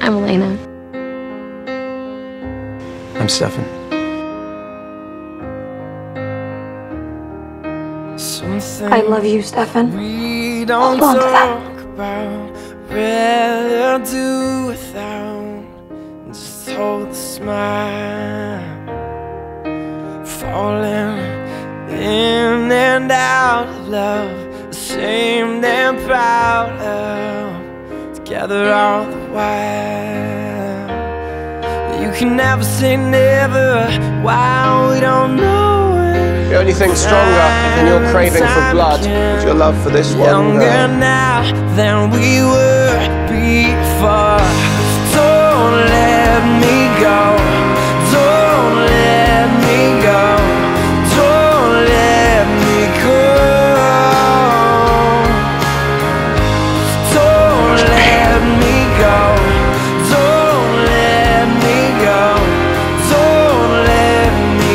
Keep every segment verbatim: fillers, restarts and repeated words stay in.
I'm Elena. I'm Stefan. I love you, Stefan. We don't Hold on to that. talk about, rather do without. Just hold the smile, falling in and out of love, ashamed and proud of, together all the while. You can never say never while we don't know it. The only thing stronger than your craving for blood is your love for this one Younger girl. now than we were before. Don't let me go. Don't let me go. Don't let me go. Don't let me go. Don't let me go. Don't let me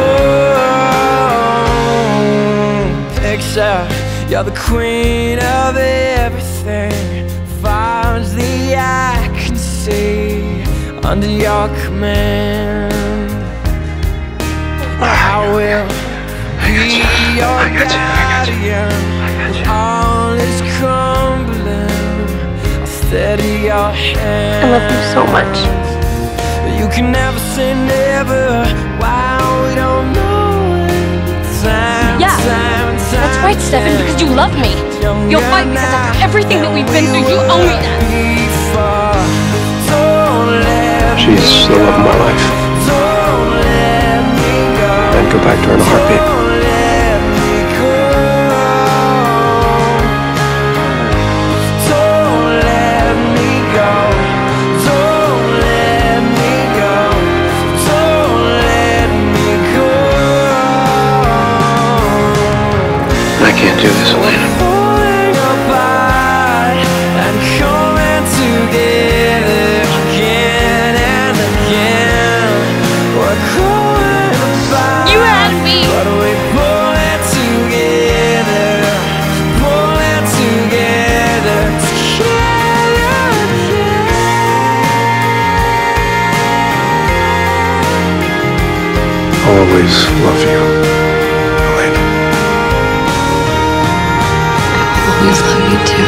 go. Picture, you're the queen of everything, far as the eye can see, under your command. I will be your guardian when all is crumbling. I'll steady your hand. I love you so much. You can never say never while we don't know it. Time, Yeah, time, time, that's right, Stefan, because you love me. You'll fight because after everything that we've been through, you owe me that. She's the love of my life. I'd go back to her in a heartbeat. I can't do this, Elena. You had me. But we pull it together, pull it together, together, yeah. I'll always love you, Elena. I'll always love you too.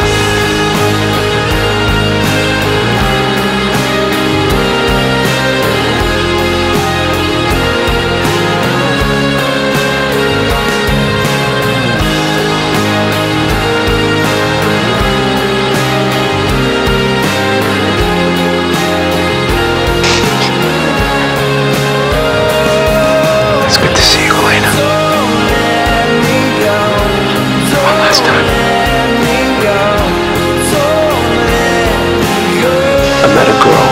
It's good to see you, Elena. One last time. I met a girl.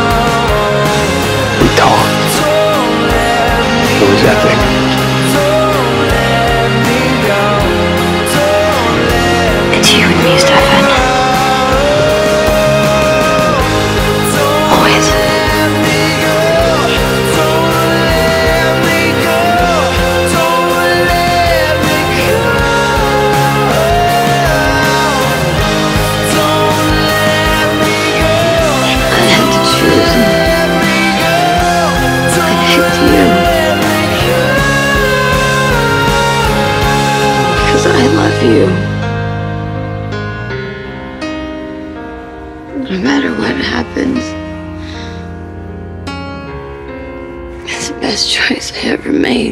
We talked. It was epic. It's you and me, Stefan. Always. I had to choose. I picked you. Because I love you. No matter what happens, it's the best choice I ever made.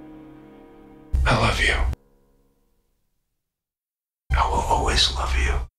I love you. I will always love you.